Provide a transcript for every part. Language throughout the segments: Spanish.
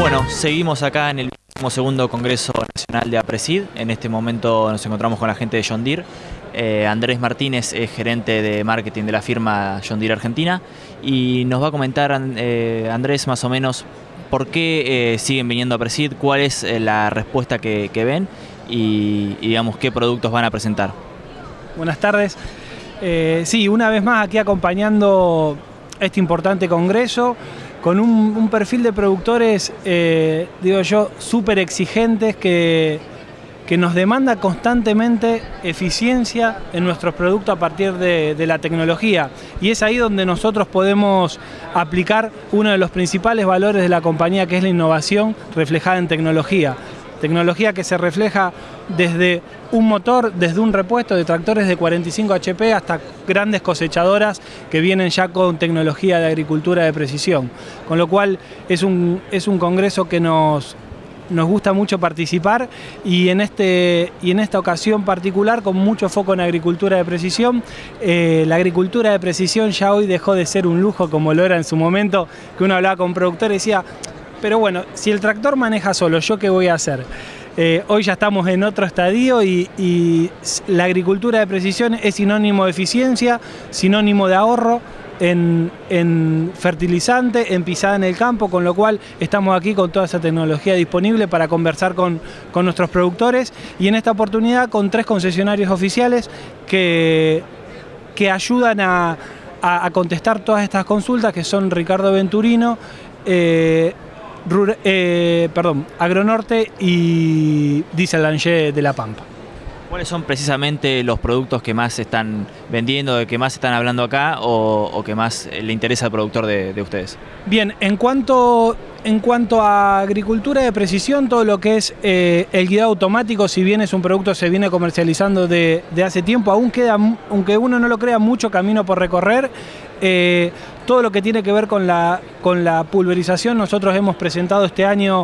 Bueno, seguimos acá en el 22º Congreso Nacional de APRESID. En este momento nos encontramos con la gente de John Deere. Andrés Martínez es gerente de marketing de la firma John Deere Argentina y nos va a comentar, Andrés, más o menos por qué siguen viniendo a APRESID, cuál es la respuesta que ven y digamos qué productos van a presentar. Buenas tardes. Sí, una vez más aquí acompañando este importante congreso con un perfil de productores, digo yo, súper exigentes que nos demanda constantemente eficiencia en nuestros productos a partir de la tecnología. Y es ahí donde nosotros podemos aplicar uno de los principales valores de la compañía, que es la innovación reflejada en tecnología. Tecnología que se refleja desde un motor, desde un repuesto de tractores de 45 HP hasta grandes cosechadoras que vienen ya con tecnología de agricultura de precisión. Con lo cual es un congreso que nos gusta mucho participar y en esta ocasión particular con mucho foco en agricultura de precisión. La agricultura de precisión ya hoy dejó de ser un lujo como lo era en su momento, que uno hablaba con productores y decía, pero bueno, si el tractor maneja solo, ¿yo qué voy a hacer? Hoy ya estamos en otro estadio y la agricultura de precisión es sinónimo de eficiencia, sinónimo de ahorro en fertilizante, en pisada en el campo, con lo cual estamos aquí con toda esa tecnología disponible para conversar con nuestros productores y en esta oportunidad con 3 concesionarios oficiales que ayudan a contestar todas estas consultas, que son Ricardo Venturino, Agronorte y Diesel-Lange de La Pampa. ¿Cuáles son precisamente los productos que más se están vendiendo, de que más están hablando acá o que más le interesa al productor de ustedes? Bien, en cuanto a agricultura de precisión, todo lo que es el guiado automático, si bien es un producto que se viene comercializando de hace tiempo, aún queda, aunque uno no lo crea, mucho camino por recorrer. Todo lo que tiene que ver con la pulverización, nosotros hemos presentado este año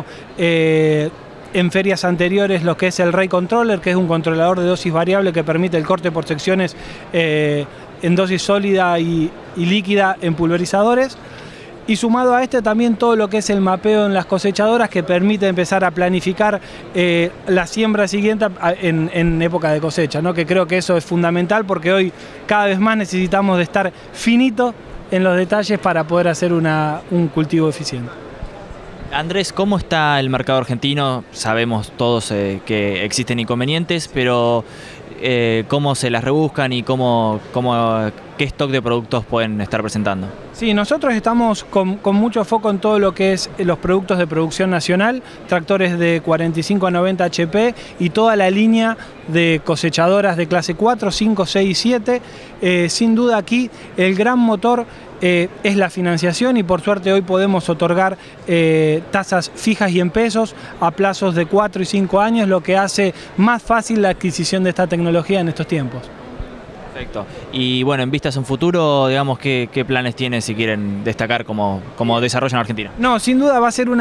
en ferias anteriores lo que es el Ray Controller, que es un controlador de dosis variable que permite el corte por secciones en dosis sólida y líquida en pulverizadores. Y sumado a este también todo lo que es el mapeo en las cosechadoras, que permite empezar a planificar la siembra siguiente en época de cosecha, ¿no? Que creo que eso es fundamental porque hoy cada vez más necesitamos de estar finito en los detalles para poder hacer un cultivo eficiente. Andrés, ¿cómo está el mercado argentino? Sabemos todos que existen inconvenientes, pero ¿cómo se las rebuscan y qué stock de productos pueden estar presentando? Sí, nosotros estamos con mucho foco en todo lo que es los productos de producción nacional, tractores de 45 a 90 HP y toda la línea de cosechadoras de clase 4, 5, 6 y 7. Sin duda aquí el gran motor es la financiación y por suerte hoy podemos otorgar tasas fijas y en pesos a plazos de 4 y 5 años, lo que hace más fácil la adquisición de esta tecnología en estos tiempos. Perfecto. Y bueno, en vistas a un futuro, digamos, ¿qué planes tienen si quieren destacar como desarrollo en Argentina? No, sin duda va a ser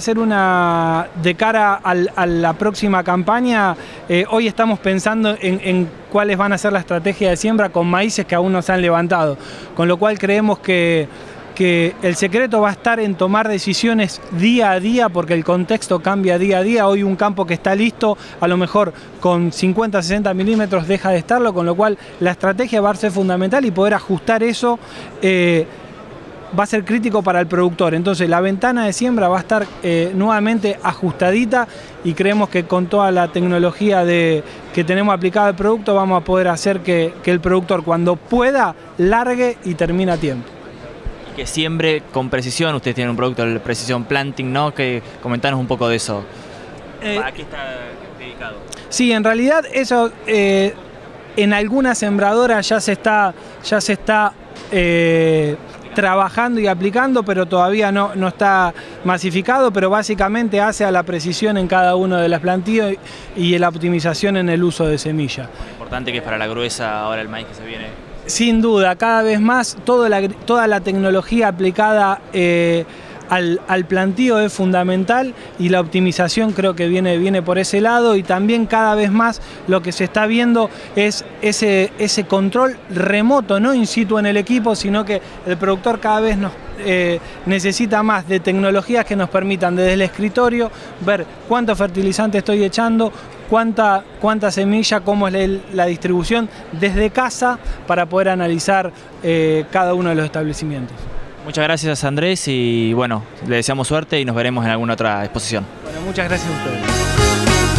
una de cara a la próxima campaña. Hoy estamos pensando en cuáles van a ser la estrategia de siembra con maíces que aún no se han levantado, con lo cual creemos que el secreto va a estar en tomar decisiones día a día, porque el contexto cambia día a día. Hoy un campo que está listo, a lo mejor con 50-60 milímetros deja de estarlo, con lo cual la estrategia va a ser fundamental y poder ajustar eso va a ser crítico para el productor. Entonces la ventana de siembra va a estar nuevamente ajustadita y creemos que con toda la tecnología que tenemos aplicada al producto vamos a poder hacer que el productor, cuando pueda, largue y termine a tiempo. Que siembre con precisión. Ustedes tienen un producto de Precision Planting, ¿no? Comentanos un poco de eso. ¿A qué está dedicado? Sí, en realidad eso en algunas sembradoras ya se está trabajando y aplicando, pero todavía no está masificado, pero básicamente hace a la precisión en cada uno de las plantíos y la optimización en el uso de semilla. Lo importante que es para la gruesa ahora el maíz que se viene. Sin duda, cada vez más toda la tecnología aplicada al plantío es fundamental y la optimización creo que viene por ese lado, y también cada vez más lo que se está viendo es ese control remoto, no in situ en el equipo, sino que el productor cada vez necesita más de tecnologías que nos permitan desde el escritorio ver cuánto fertilizante estoy echando, cuánta semilla, cómo es la distribución desde casa, para poder analizar cada uno de los establecimientos. Muchas gracias, Andrés, y bueno, le deseamos suerte y nos veremos en alguna otra exposición. Bueno, muchas gracias a ustedes.